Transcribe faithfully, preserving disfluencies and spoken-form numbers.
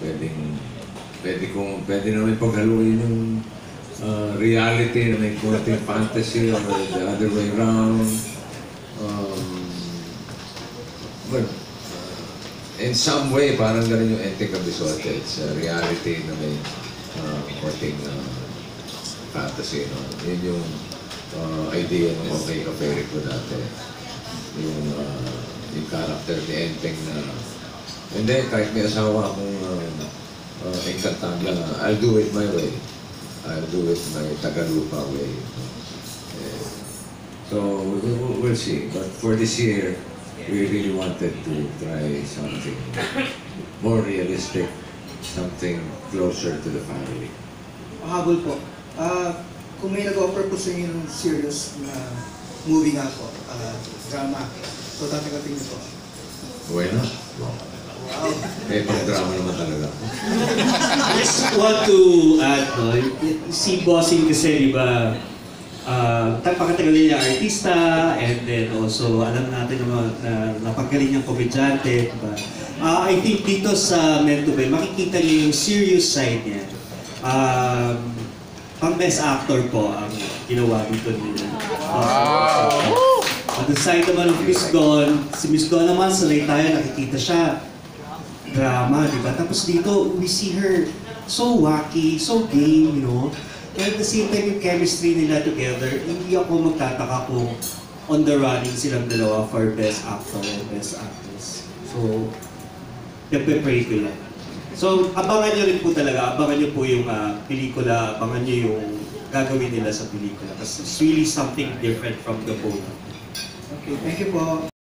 pwedeng, pwede, kung, pwede naman paghaluin yung uh, reality na may konting fantasy or the other way around. Um, well, uh, in some way, parang ganun yung Ente Cabezonte. It's a reality na may uh, konting uh, fantasy. No? Yun yung uh, idea ng Okay Ka Fairy ko dati. Yung, uh, yung character ni Enteng na and then kahit may asawa akong uh, uh, Encantable, I'll do it my way. I'll do it my Tagalupa way. Uh, so we'll, we'll see. But for this year, we really wanted to try something more realistic, something closer to the family. Habol po. Uh, kung may nag-offer po sa inyo ng serious na movie nga po, uh, drama, so tatagating niyo po. Why not? Wow. Eh, pang-drama naman talaga. I just want to add, no, si Bossing kasi, di ba, uh, napakatagal niya artista, and then also, alam natin naman na napagaling niyang komedyante, diba? Uh, I think dito sa Meant to Be, makikita niyo yung serious side niya. Um, pang best actor po ang ginawa dito nila. Wow! On the side naman of Miss Dawn, si Miss Dawn naman, sanay tayo, nakikita siya. Drama, di ba? Tapos dito, we see her so wacky, so game, you know? And at the same time, yung chemistry nila together, hindi ako magtataka kung on the running silang dalawa for Best Actor and Best Actress. So, nagpe-pray ko yan. So, abangan nyo rin po talaga, abangan nyo po yung uh, pelikula, abangan nyo yung gagawin nila sa pelikula. Kasi it's really something different from the both. Okay, thank you po.